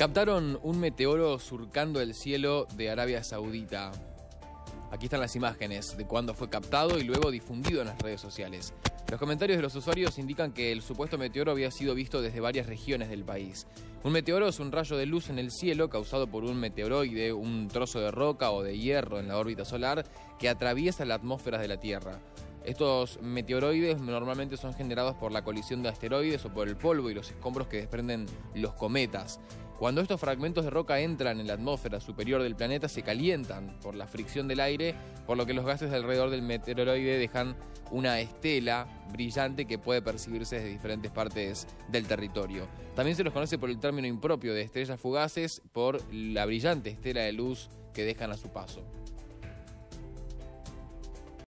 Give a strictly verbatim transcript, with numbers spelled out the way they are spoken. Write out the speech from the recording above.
Captaron un meteoro surcando el cielo de Arabia Saudita. Aquí están las imágenes de cuando fue captado y luego difundido en las redes sociales. Los comentarios de los usuarios indican que el supuesto meteoro había sido visto desde varias regiones del país. Un meteoro es un rayo de luz en el cielo causado por un meteoroide, un trozo de roca o de hierro en la órbita solar que atraviesa la atmósfera de la Tierra. Estos meteoroides normalmente son generados por la colisión de asteroides o por el polvo y los escombros que desprenden los cometas. Cuando estos fragmentos de roca entran en la atmósfera superior del planeta, se calientan por la fricción del aire, por lo que los gases alrededor del meteoroide dejan una estela brillante que puede percibirse desde diferentes partes del territorio. También se los conoce por el término impropio de estrellas fugaces, por la brillante estela de luz que dejan a su paso.